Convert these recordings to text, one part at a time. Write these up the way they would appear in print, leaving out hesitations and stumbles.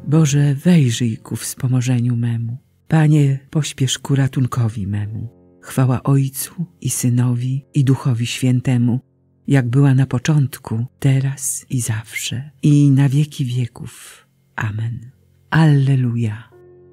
Boże, wejrzyj ku wspomożeniu memu. Panie, pośpiesz ku ratunkowi memu. Chwała Ojcu i Synowi i Duchowi Świętemu, jak była na początku, teraz i zawsze, i na wieki wieków. Amen. Alleluja.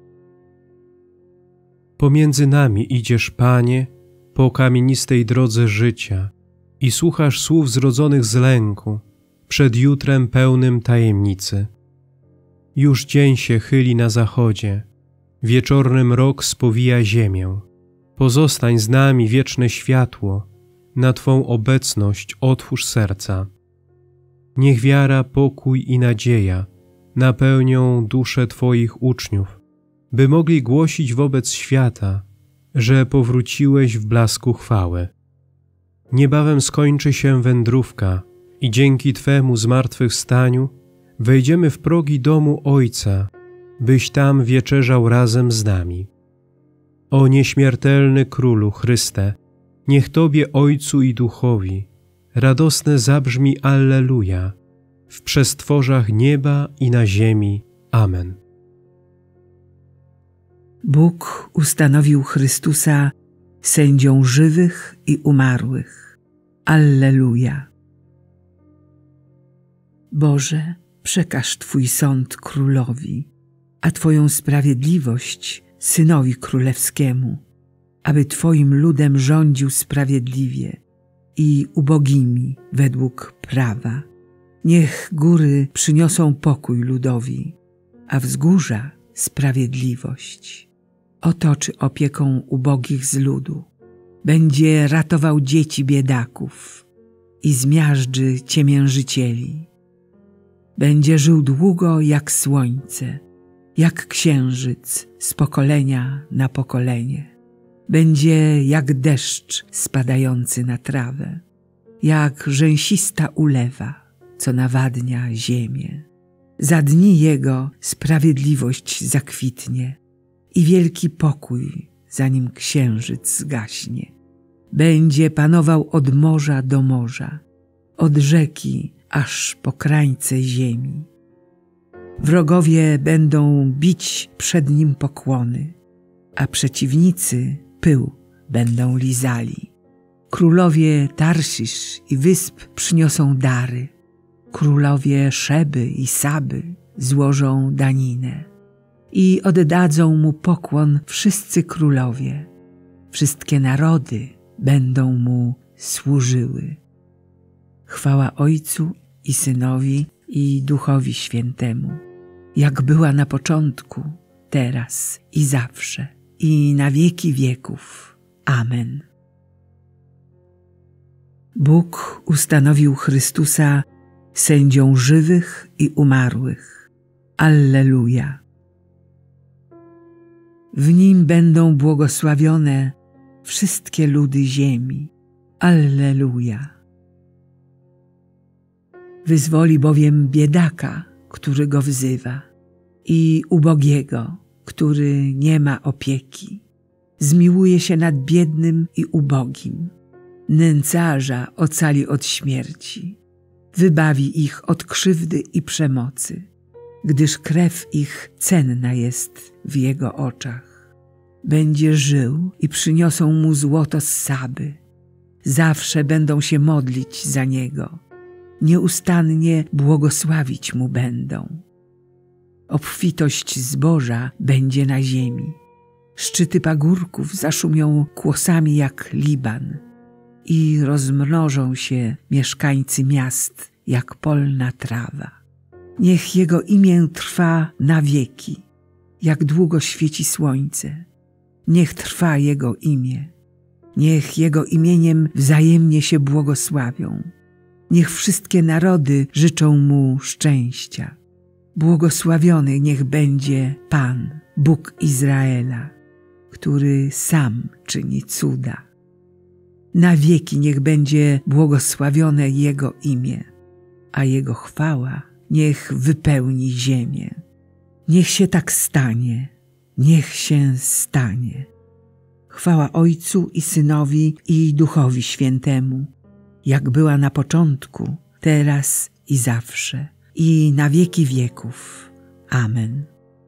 Pomiędzy nami idziesz, Panie, po kamienistej drodze życia i słuchasz słów zrodzonych z lęku przed jutrem pełnym tajemnicy. Już dzień się chyli na zachodzie, wieczorny mrok spowija ziemię. Pozostań z nami, wieczne światło, na Twą obecność otwórz serca. Niech wiara, pokój i nadzieja napełnią dusze Twoich uczniów, by mogli głosić wobec świata, że powróciłeś w blasku chwały. Niebawem skończy się wędrówka i dzięki Twemu zmartwychwstaniu wejdziemy w progi domu Ojca, byś tam wieczerzał razem z nami. O nieśmiertelny Królu Chryste, niech Tobie, Ojcu i Duchowi, radosne zabrzmi Alleluja w przestworzach nieba i na ziemi. Amen. Bóg ustanowił Chrystusa sędzią żywych i umarłych. Alleluja. Boże, przekaż Twój sąd królowi, a Twoją sprawiedliwość Synowi Królewskiemu, aby Twoim ludem rządził sprawiedliwie i ubogimi według prawa. Niech góry przyniosą pokój ludowi, a wzgórza sprawiedliwość. Otoczy opieką ubogich z ludu, będzie ratował dzieci biedaków i zmiażdży ciemiężycieli. Będzie żył długo jak słońce, jak księżyc z pokolenia na pokolenie. Będzie jak deszcz spadający na trawę, jak rzęsista ulewa, co nawadnia ziemię. Za dni Jego sprawiedliwość zakwitnie i wielki pokój, zanim księżyc zgaśnie. Będzie panował od morza do morza, od rzeki aż po krańce ziemi. Wrogowie będą bić przed Nim pokłony, a przeciwnicy pył będą lizali. Królowie Tarsisz i wysp przyniosą dary. Królowie Szeby i Saby złożą daninę. I oddadzą Mu pokłon wszyscy królowie. Wszystkie narody będą Mu służyły. Chwała Ojcu i Synowi i Duchowi Świętemu, jak była na początku, teraz i zawsze, i na wieki wieków. Amen. Bóg ustanowił Chrystusa sędzią żywych i umarłych. Alleluja. W Nim będą błogosławione wszystkie ludy ziemi. Alleluja. Wyzwoli bowiem biedaka, który Go wzywa, i ubogiego, który nie ma opieki. Zmiłuje się nad biednym i ubogim. Nędzarza ocali od śmierci. Wybawi ich od krzywdy i przemocy, gdyż krew ich cenna jest w Jego oczach. Będzie żył i przyniosą Mu złoto z Saby. Zawsze będą się modlić za Niego. Nieustannie błogosławić Mu będą. Obfitość zboża będzie na ziemi. Szczyty pagórków zaszumią kłosami jak Liban i rozmnożą się mieszkańcy miast jak polna trawa. Niech Jego imię trwa na wieki, jak długo świeci słońce. Niech trwa Jego imię. Niech Jego imieniem wzajemnie się błogosławią. Niech wszystkie narody życzą Mu szczęścia. Błogosławiony niech będzie Pan, Bóg Izraela, który sam czyni cuda. Na wieki niech będzie błogosławione Jego imię, a Jego chwała niech wypełni ziemię. Niech się tak stanie, niech się stanie. Chwała Ojcu i Synowi i Duchowi Świętemu, jak była na początku, teraz i zawsze, i na wieki wieków. Amen.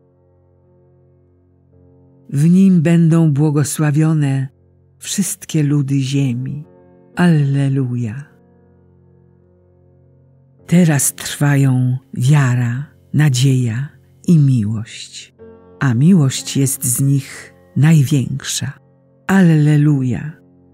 W nim będą błogosławione wszystkie ludy ziemi. Alleluja. Teraz trwają wiara, nadzieja i miłość, a miłość jest z nich największa. Alleluja.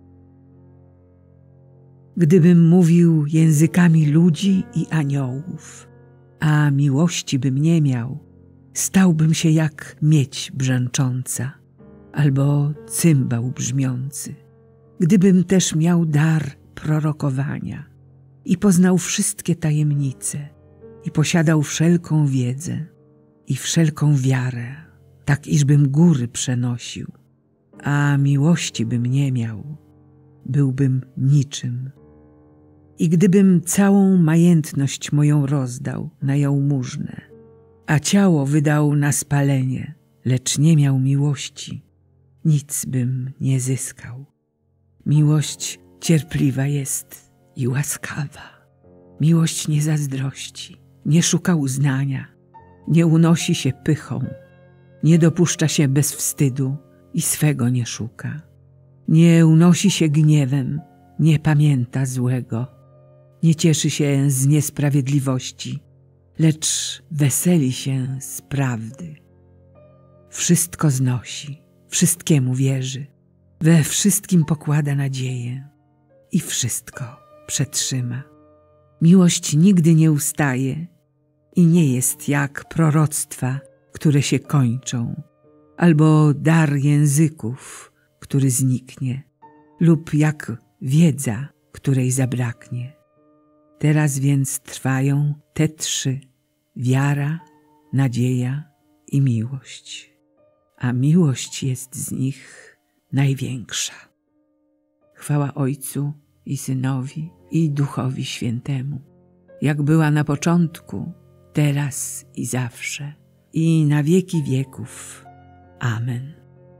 Gdybym mówił językami ludzi i aniołów, a miłości bym nie miał, stałbym się jak miedź brzęcząca albo cymbał brzmiący. Gdybym też miał dar prorokowania i poznał wszystkie tajemnice i posiadał wszelką wiedzę i wszelką wiarę, tak iżbym góry przenosił, a miłości bym nie miał, byłbym niczym. I gdybym całą majętność moją rozdał na jałmużnę, a ciało wydał na spalenie, lecz nie miał miłości, nic bym nie zyskał. Miłość cierpliwa jest i łaskawa. Miłość nie zazdrości, nie szuka uznania, nie unosi się pychą, nie dopuszcza się bezwstydu i swego nie szuka. Nie unosi się gniewem, nie pamięta złego, nie cieszy się z niesprawiedliwości, lecz weseli się z prawdy. Wszystko znosi, wszystkiemu wierzy, we wszystkim pokłada nadzieję i wszystko przetrzyma. Miłość nigdy nie ustaje i nie jest jak proroctwa, które się kończą, albo dar języków, który zniknie, lub jak wiedza, której zabraknie. Teraz więc trwają te trzy: wiara, nadzieja i miłość, a miłość jest z nich największa. Chwała Ojcu i Synowi i Duchowi Świętemu, jak była na początku, teraz i zawsze, i na wieki wieków. Amen.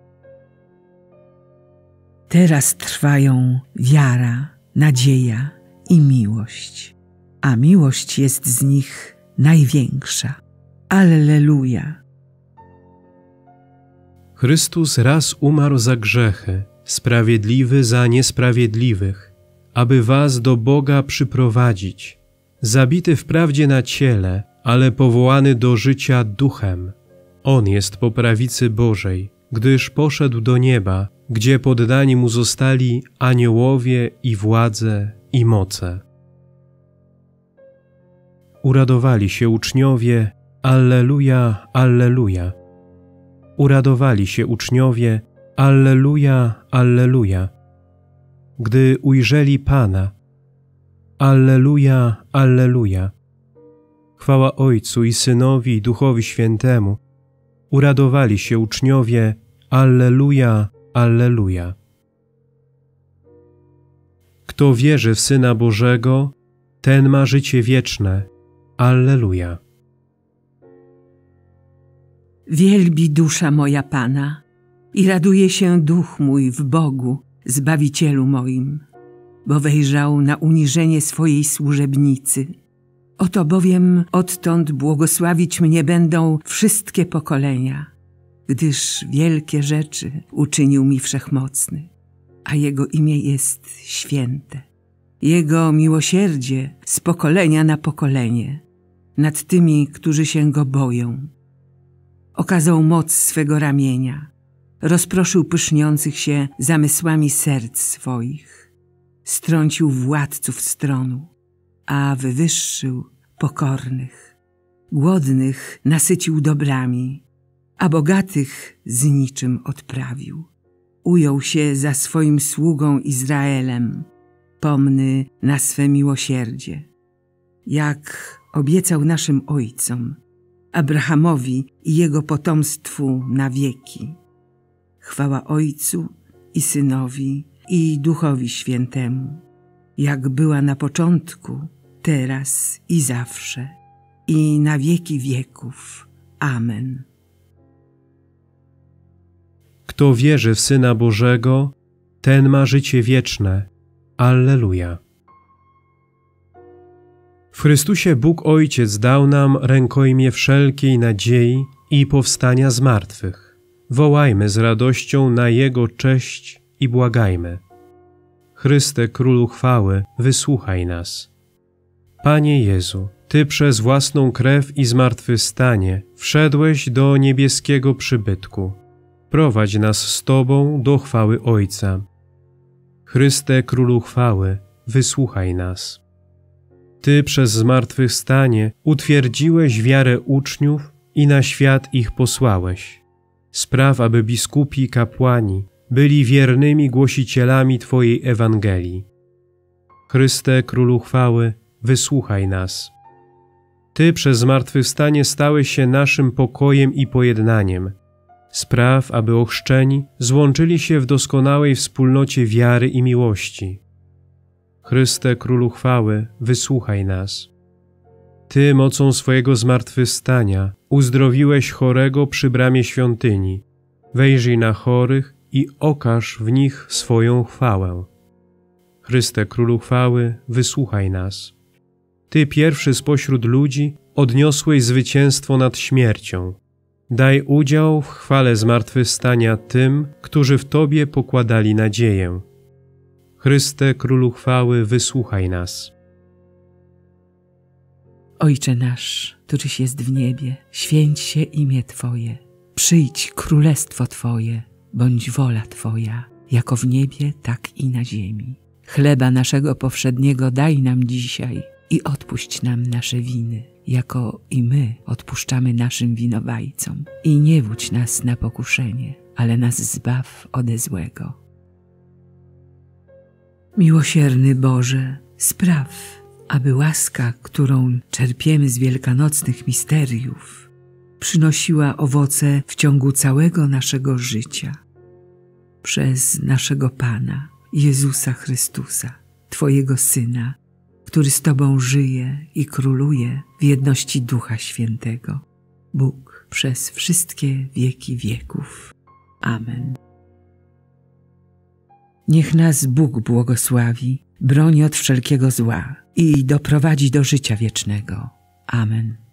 Teraz trwają wiara, nadzieja i miłość, a miłość jest z nich największa. Alleluja. Chrystus raz umarł za grzechy, sprawiedliwy za niesprawiedliwych, aby was do Boga przyprowadzić. Zabity wprawdzie na ciele, ale powołany do życia duchem. On jest po prawicy Bożej, gdyż poszedł do nieba, gdzie poddani mu zostali aniołowie i władze i moce. Uradowali się uczniowie, Alleluja, Alleluja. Uradowali się uczniowie, Alleluja, Alleluja. Gdy ujrzeli Pana, Alleluja, Alleluja. Chwała Ojcu i Synowi i Duchowi Świętemu. Uradowali się uczniowie, Alleluja, Alleluja. Kto wierzy w Syna Bożego, ten ma życie wieczne. Alleluja. Wielbi dusza moja Pana i raduje się duch mój w Bogu, Zbawicielu moim, bo wejrzał na uniżenie swojej służebnicy. Oto bowiem odtąd błogosławić mnie będą wszystkie pokolenia, gdyż wielkie rzeczy uczynił mi Wszechmocny, a Jego imię jest święte. Jego miłosierdzie z pokolenia na pokolenie nad tymi, którzy się Go boją. Okazał moc swego ramienia, rozproszył pyszniących się zamysłami serc swoich, strącił władców stronu, a wywyższył pokornych. Głodnych nasycił dobrami, a bogatych z niczym odprawił. Ujął się za swoim sługą Izraelem, pomny na swe miłosierdzie. Jak obiecał naszym ojcom, Abrahamowi i jego potomstwu na wieki. Chwała Ojcu i Synowi i Duchowi Świętemu, jak była na początku, teraz i zawsze, i na wieki wieków. Amen. Kto wierzy w Syna Bożego, ten ma życie wieczne. Alleluja. W Chrystusie Bóg Ojciec dał nam rękojmie wszelkiej nadziei i powstania z martwych. Wołajmy z radością na Jego cześć i błagajmy. Chryste, Królu chwały, wysłuchaj nas. Panie Jezu, Ty przez własną krew i zmartwychwstanie wszedłeś do niebieskiego przybytku. Prowadź nas z Tobą do chwały Ojca. Chryste, Królu chwały, wysłuchaj nas. Ty przez zmartwychwstanie utwierdziłeś wiarę uczniów i na świat ich posłałeś. Spraw, aby biskupi i kapłani byli wiernymi głosicielami Twojej Ewangelii. Chryste, Królu chwały, wysłuchaj nas. Ty przez zmartwychwstanie stałeś się naszym pokojem i pojednaniem. Spraw, aby ochrzczeni złączyli się w doskonałej wspólnocie wiary i miłości. Chryste, Królu chwały, wysłuchaj nas. Ty mocą swojego zmartwychwstania uzdrowiłeś chorego przy bramie świątyni. Wejrzyj na chorych i okaż w nich swoją chwałę. Chryste, Królu chwały, wysłuchaj nas. Ty pierwszy spośród ludzi odniosłeś zwycięstwo nad śmiercią. Daj udział w chwale zmartwychwstania tym, którzy w Tobie pokładali nadzieję. Chryste, Królu chwały, wysłuchaj nas. Ojcze nasz, któryś jest w niebie, święć się imię Twoje. Przyjdź królestwo Twoje, bądź wola Twoja, jako w niebie, tak i na ziemi. Chleba naszego powszedniego daj nam dzisiaj i odpuść nam nasze winy, jako i my odpuszczamy naszym winowajcom. I nie wódź nas na pokuszenie, ale nas zbaw ode złego. Miłosierny Boże, spraw, aby łaska, którą czerpiemy z wielkanocnych misteriów, przynosiła owoce w ciągu całego naszego życia. Przez naszego Pana, Jezusa Chrystusa, Twojego Syna, który z Tobą żyje i króluje w jedności Ducha Świętego, Bóg przez wszystkie wieki wieków. Amen. Niech nas Bóg błogosławi, broni od wszelkiego zła i doprowadzi do życia wiecznego. Amen.